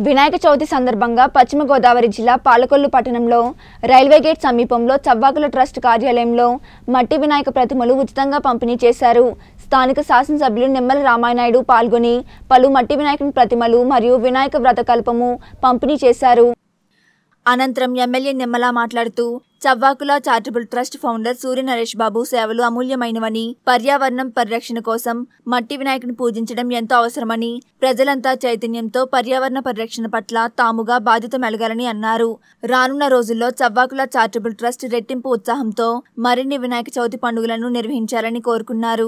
వినాయక చవితి సందర్భంగా పశ్చిమ గోదావరి జిల్లా పాలకొల్లు పట్టణంలో రైల్వే గేట్ సమీపంలో చవ్వాకుల ట్రస్ట్ కార్యాలయంలో మట్టి వినాయక ప్రతిమలు ఉచితంగా పంపిణీ చేశారు. స్థానిక శాసనసభ్యులు నిమ్మల రామానాయుడు పాల్గొని పలు మట్టి వినాయకుని ప్రతిమలు మరియు వినాయక వ్రతకల్పము పంపిణీ చేశారు. అనంతరం ఎమ్మెల్యే నిమ్మల మాట్లాడుతూ Chavvakula charitable trust founder Surya Naresh Babu సేవలు అమూల్యమైనవని, పర్యావరణం పరిరక్షణ కోసం మట్టి వినాయకుని పూజించడం ఎంతో అవసరమని, ప్రజలంతా చైతన్యంతో పర్యావరణ పరిరక్షణ పట్ల తాముగా బాధ్యత మెలగాలని అన్నారు. రానున్న రోజుల్లో చవ్వాకుల చారిటబుల్ ట్రస్ట్ రెట్టింపు ఉత్సాహంతో మరిన్ని వినాయక చవితి పండుగలను నిర్వహించాలని కోరుకున్నారు.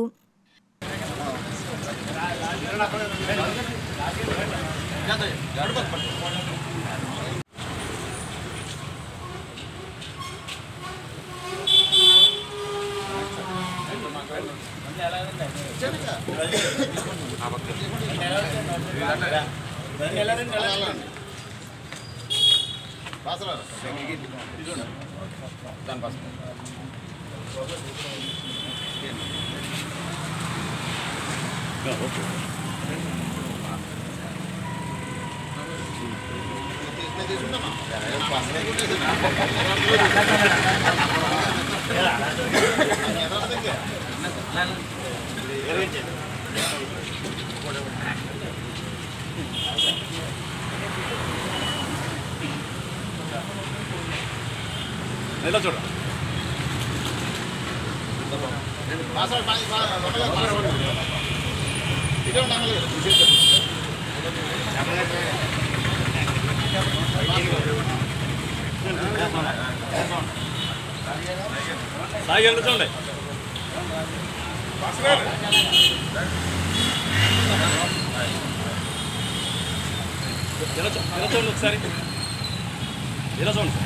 చూడ సాయి చూడండి చూడండి ఒకసారి ఇలా చూడండి.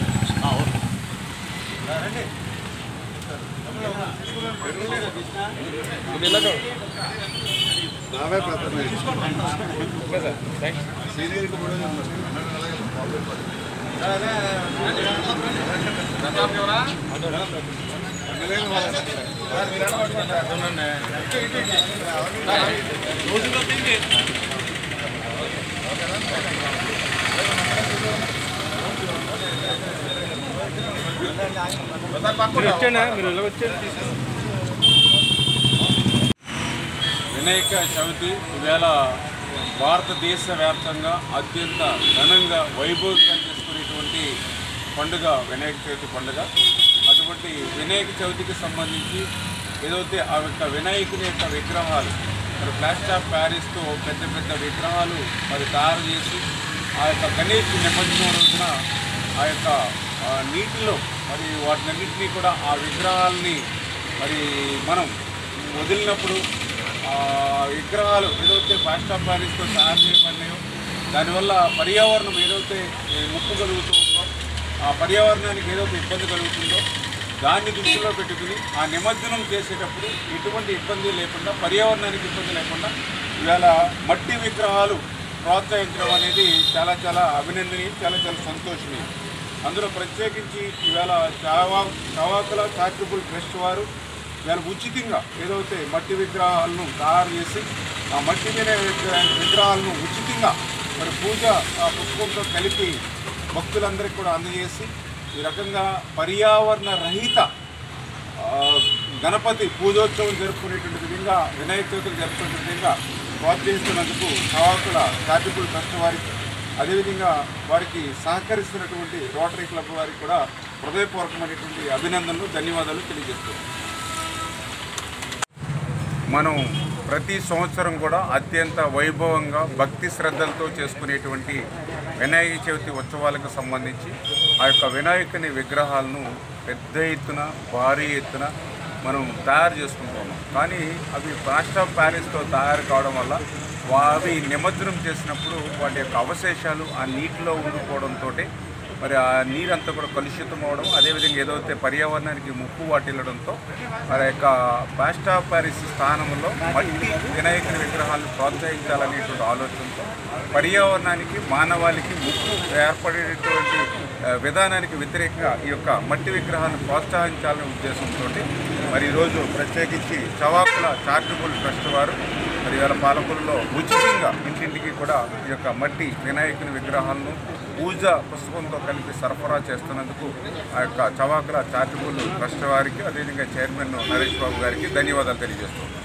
వినాయక చవితి ఈవేళ భారతదేశ వ్యాప్తంగా అత్యంత ఘనంగా వైభవంగా చేసుకునేటువంటి పండుగ వినాయక చవితి పండుగ. అటువంటి వినాయక చవితికి సంబంధించి ఏదైతే ఆ యొక్క వినాయకుని యొక్క విగ్రహాలు మరి ప్లాస్టర్ ఆఫ్ ప్యారిస్తో పెద్ద పెద్ద విగ్రహాలు మరి తయారు చేసి ఆ యొక్క గణేష్ నిమజ్జనం రోజున ఆ యొక్క నీటిలో మరి వాటినన్నింటినీ కూడా ఆ విగ్రహాలని మరి మనం వదిలినప్పుడు విగ్రహాలు ఏదైతే ప్లాస్టర్ ఆఫ్ ప్యారిస్తో తయారు చేయబడినాయో దానివల్ల పర్యావరణం ఏదైతే ముప్పు కలుగుతుందో, ఆ పర్యావరణానికి ఏదైతే ఇబ్బంది కలుగుతుందో దాన్ని దృష్టిలో పెట్టుకుని ఆ నిమజ్జనం చేసేటప్పుడు ఎటువంటి ఇబ్బంది లేకుండా, పర్యావరణానికి ఇబ్బంది లేకుండా ఇవాళ మట్టి విగ్రహాలు ప్రోత్సహించడం అనేది చాలా చాలా అభినందనీయం, చాలా చాలా సంతోషనీయం. అందులో ప్రత్యేకించి ఇవాళ చవ్వాకుల చారిటబుల్ ట్రస్ట్ వారు ఇవాళ ఉచితంగా ఏదైతే మట్టి విగ్రహాలను తయారు చేసి ఆ మట్టి విగ్రహాలను ఉచితంగా మరి పూజ పుష్పంతో కలిపి భక్తులందరికీ కూడా అందజేసి ఈ రకంగా పర్యావరణ రహిత గణపతి పూజోత్సవం జరుపుకునేటువంటి విధంగా వినాయక చవితిని జరుపుకునే విధంగా ప్రోత్సహిస్తున్నందుకు చవ్వాకుల చారిటబుల్ ట్రస్ట్ వారికి, అదేవిధంగా వారికి సహకరిస్తున్నటువంటి రోటరీ క్లబ్ వారికి కూడా హృదయపూర్వకమైనటువంటి అభినందనలు, ధన్యవాదాలు తెలియజేస్తున్నాం. మనం ప్రతి సంవత్సరం కూడా అత్యంత వైభవంగా భక్తి శ్రద్ధలతో చేసుకునేటువంటి వినాయక చవితి ఉత్సవాలకు సంబంధించి ఆ యొక్క వినాయకుని విగ్రహాలను పెద్ద ఎత్తున, భారీ ఎత్తున మనం తయారు చేసుకుంటున్నాం. కానీ అవి ప్లాస్టర్ ఆఫ్ ప్యారిస్తో తయారు కావడం వల్ల అవి నిమజ్జనం చేసినప్పుడు వాటి యొక్క అవశేషాలు ఆ నీటిలో ఉండిపోవడంతో మరి ఆ నీరంతా కూడా కలుషితం అవడం, అదేవిధంగా ఏదైతే పర్యావరణానికి ముప్పు వాటిల్లడంతో మరి యొక్క ప్లాస్టర్ ఆఫ్ ప్యారిస్ స్థానంలో మట్టి వినాయకుని విగ్రహాలను ప్రోత్సహించాలనేటువంటి ఆలోచనతో పర్యావరణానికి, మానవాళికి ముప్పు ఏర్పడేటువంటి విధానానికి వ్యతిరేకంగా ఈ యొక్క మట్టి విగ్రహాలను ప్రోత్సహించాలనే ఉద్దేశంతో మరి ఈరోజు ప్రత్యేకించి చవ్వాకుల చారిటబుల్ ట్రస్ట్ వారు మరి ఇవాళ పాలకొల్లులో ఉచితంగా ఇంటింటికి కూడా ఈ యొక్క మట్టి వినాయకుని విగ్రహాలను పూజ పుస్తకంతో కలిపి సరఫరా చేస్తున్నందుకు ఆ యొక్క చవాకుల చారిటబుల్ ట్రస్ట్ వారికి అదేవిధంగా చైర్మన్ నరేష్ బాబు గారికి ధన్యవాదాలు తెలియజేస్తున్నాను.